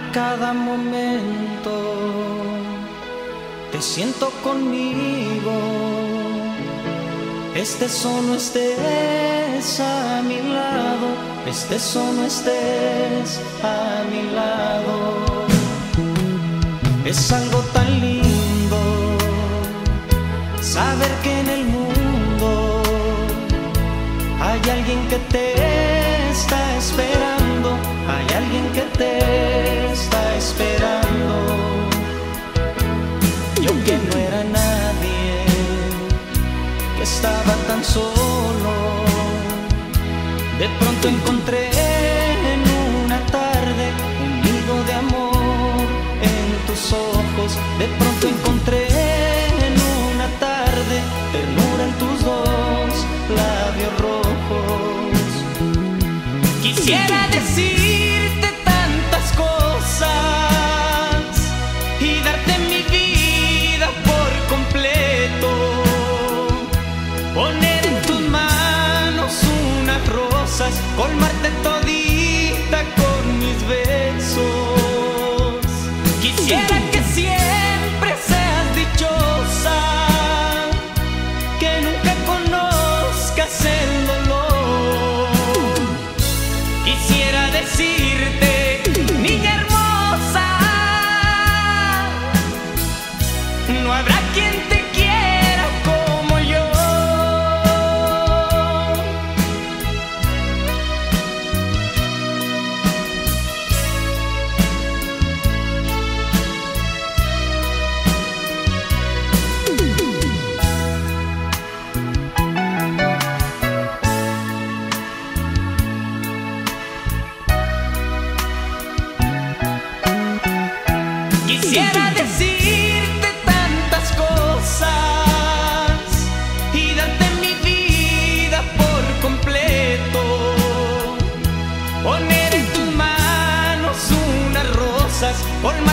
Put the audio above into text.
cada momento te siento conmigo. Estés o no estés a mi lado, estés o no estés a mi lado. Es algo tan lindo saber que en el mundo hay alguien que te está esperando, hay alguien que te está esperando. Yo que no era nadie, que estaba tan solo, de pronto encontré en una tarde un nido de amor en tus ojos. De pronto encontré en una tarde ternura en tus dos labios rojos. Quisiera decirte tantas cosas y darte mi vida por completo, poner en tus manos unas rosas, colmarte todita con mis besos. Quisiera que siempre seas dichosa, que nunca conozcas el dolor. Quisiera decirte, niña hermosa, no habrá quien te quiera como yo. Quisiera decirte tantas cosas y darte mi vida por completo, poner en tus manos unas rosas,